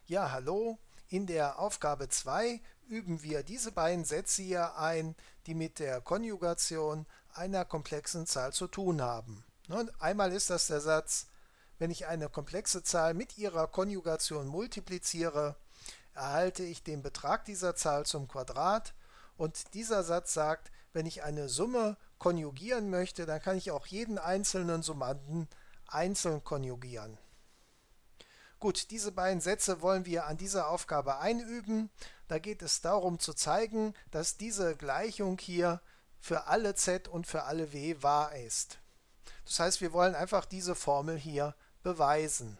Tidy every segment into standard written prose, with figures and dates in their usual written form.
Ja, hallo. In der Aufgabe 2 üben wir diese beiden Sätze hier ein, die mit der Konjugation einer komplexen Zahl zu tun haben. Einmal ist das der Satz: Wenn ich eine komplexe Zahl mit ihrer Konjugation multipliziere, erhalte ich den Betrag dieser Zahl zum Quadrat. Und dieser Satz sagt, wenn ich eine Summe konjugieren möchte, dann kann ich auch jeden einzelnen Summanden einzeln konjugieren. Gut, diese beiden Sätze wollen wir an dieser Aufgabe einüben. Da geht es darum zu zeigen, dass diese Gleichung hier für alle z und für alle w wahr ist. Das heißt, wir wollen einfach diese Formel hier beweisen.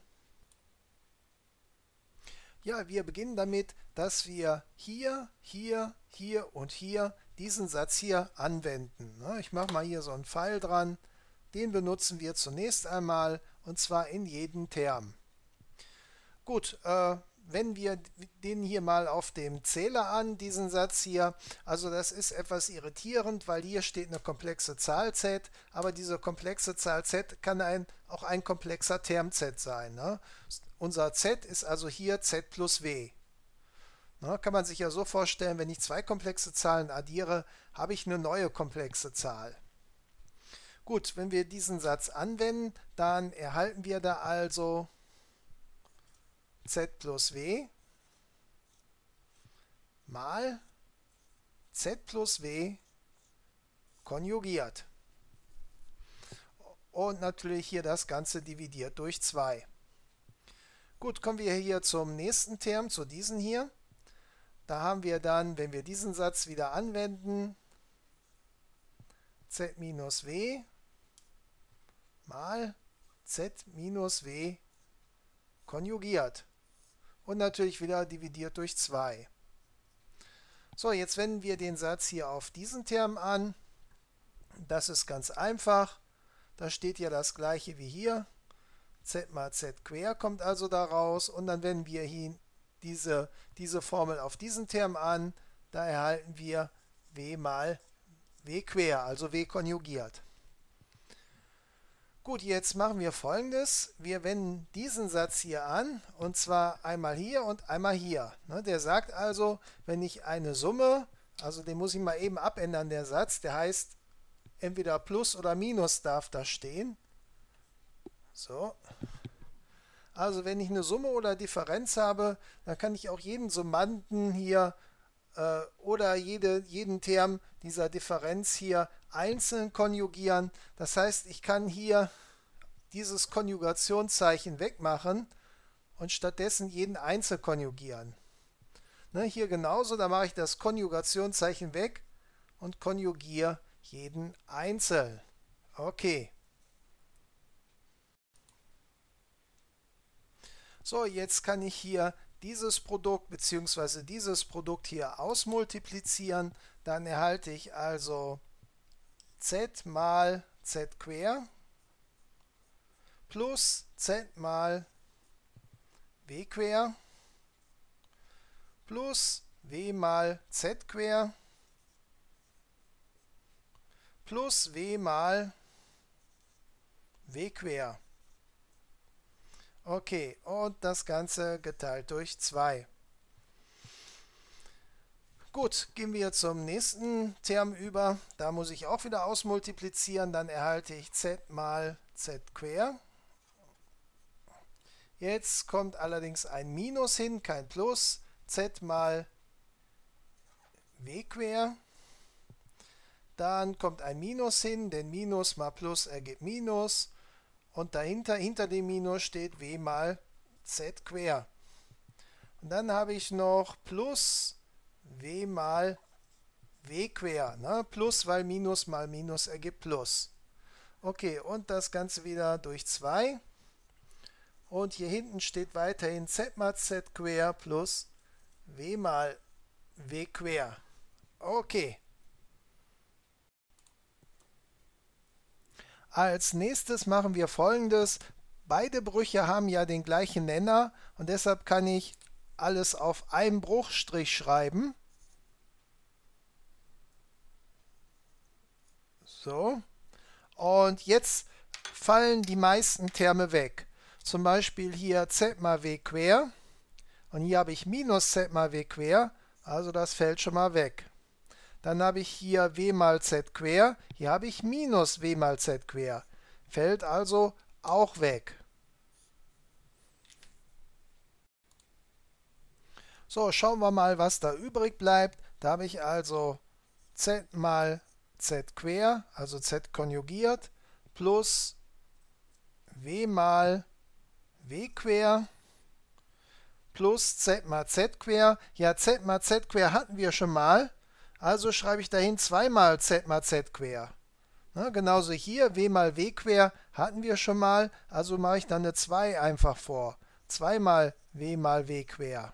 Ja, wir beginnen damit, dass wir hier, hier, hier und hier diesen Satz hier anwenden. Ich mache mal hier so einen Pfeil dran. Den benutzen wir zunächst einmal, und zwar in jedem Term. Gut, wenden wir den hier mal auf dem Zähler an, diesen Satz hier. Also das ist etwas irritierend, weil hier steht eine komplexe Zahl z, aber diese komplexe Zahl z kann auch ein komplexer Term z sein. Ne? Unser z ist also hier z plus w. Ne, kann man sich ja so vorstellen, wenn ich zwei komplexe Zahlen addiere, habe ich eine neue komplexe Zahl. Gut, wenn wir diesen Satz anwenden, dann erhalten wir da also z plus w mal z plus w konjugiert. Und natürlich hier das Ganze dividiert durch 2. Gut, kommen wir hier zum nächsten Term, zu diesem hier. Da haben wir dann, wenn wir diesen Satz wieder anwenden, z minus w mal z minus w konjugiert. Und natürlich wieder dividiert durch 2. So, jetzt wenden wir den Satz hier auf diesen Term an. Das ist ganz einfach. Da steht ja das gleiche wie hier. Z mal z quer kommt also da raus. Und dann wenden wir hier diese Formel auf diesen Term an. Da erhalten wir w mal w quer, also w konjugiert. Gut, jetzt machen wir Folgendes. Wir wenden diesen Satz hier an, und zwar einmal hier und einmal hier. Der sagt also, wenn ich eine Summe, also den muss ich mal eben abändern, der Satz, der heißt, entweder Plus oder Minus darf da stehen. So. Also wenn ich eine Summe oder Differenz habe, dann kann ich auch jeden Summanden hier oder jeden Term dieser Differenz hier einzeln konjugieren. Das heißt, ich kann hier dieses Konjugationszeichen wegmachen und stattdessen jeden einzeln konjugieren. Hier genauso, da mache ich das Konjugationszeichen weg und konjugiere jeden einzeln. Okay. So, jetzt kann ich hier dieses Produkt bzw. dieses Produkt hier ausmultiplizieren. Dann erhalte ich also z mal z quer plus z mal w quer plus w mal z quer plus w mal w quer. Okay, und das Ganze geteilt durch 2. Gut, gehen wir zum nächsten Term über. Da muss ich auch wieder ausmultiplizieren. Dann erhalte ich z mal z quer. Jetzt kommt allerdings ein Minus hin, kein Plus. Z mal w quer. Dann kommt ein Minus hin, denn Minus mal Plus ergibt Minus. Und dahinter, hinter dem Minus steht w mal z quer. Und dann habe ich noch plus w mal w quer. Plus, weil Minus mal Minus ergibt Plus. Okay, und das Ganze wieder durch 2. Und hier hinten steht weiterhin z mal z quer plus w mal w quer. Okay. Als nächstes machen wir Folgendes. Beide Brüche haben ja den gleichen Nenner und deshalb kann ich alles auf einen Bruchstrich schreiben. So. Und jetzt fallen die meisten Terme weg. Zum Beispiel hier z mal w quer. Und hier habe ich minus z mal w quer, also das fällt schon mal weg. Dann habe ich hier w mal z quer, hier habe ich minus w mal z quer. Fällt also auch weg. So, schauen wir mal, was da übrig bleibt. Da habe ich also z mal z quer, also z konjugiert, plus w mal w quer, plus z mal z quer. Ja, z mal z quer hatten wir schon mal, also schreibe ich dahin 2 mal z mal z quer. Ne, genauso hier, w mal w quer hatten wir schon mal, also mache ich dann eine 2 einfach vor. 2 mal w quer.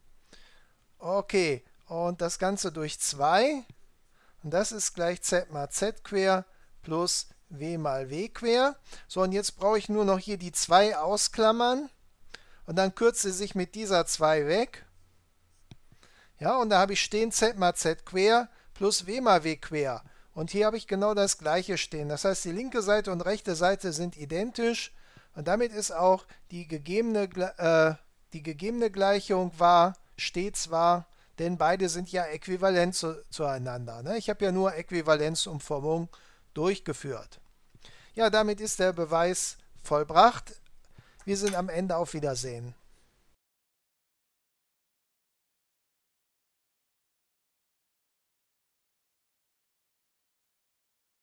Okay, und das Ganze durch 2. Und das ist gleich z mal z quer plus w mal w quer. So, und jetzt brauche ich nur noch hier die 2 ausklammern. Und dann kürzt sie sich mit dieser 2 weg. Ja, und da habe ich stehen z mal z quer plus w mal w quer. Und hier habe ich genau das gleiche stehen. Das heißt, die linke Seite und rechte Seite sind identisch. Und damit ist auch die gegebene Gleichung wahr, stets wahr, denn beide sind ja äquivalent zueinander. Ne? Ich habe ja nur Äquivalenzumformung durchgeführt. Ja, damit ist der Beweis vollbracht. Wir sind am Ende. Auf Wiedersehen.